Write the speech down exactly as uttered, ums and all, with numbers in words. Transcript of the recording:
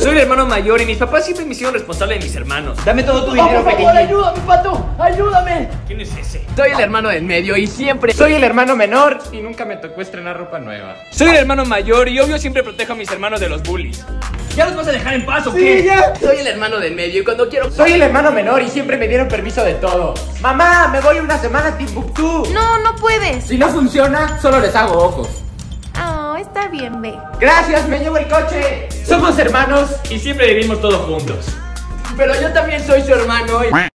Soy el hermano mayor y mis papás siempre me hicieron responsable de mis hermanos. Dame todo tu Oh, dinero, por favor, pequeñín. ayúdame, pato, ayúdame. ¿Quién es ese? Soy el hermano del medio y siempre soy el hermano menor y nunca me tocó estrenar ropa nueva. Soy el hermano mayor y obvio siempre protejo a mis hermanos de los bullies. ¿Ya los vas a dejar en paz o qué? Sí, ya. Soy el hermano del medio y cuando quiero Soy el hermano menor y siempre me dieron permiso de todo. Mamá, me voy una semana a Timbuktu. No, no puedes. Si no funciona, solo les hago ojos. Oh, está bien, ve. Gracias, me llevo el coche. Somos hermanos. Y siempre vivimos todos juntos. Pero yo también soy su hermano y...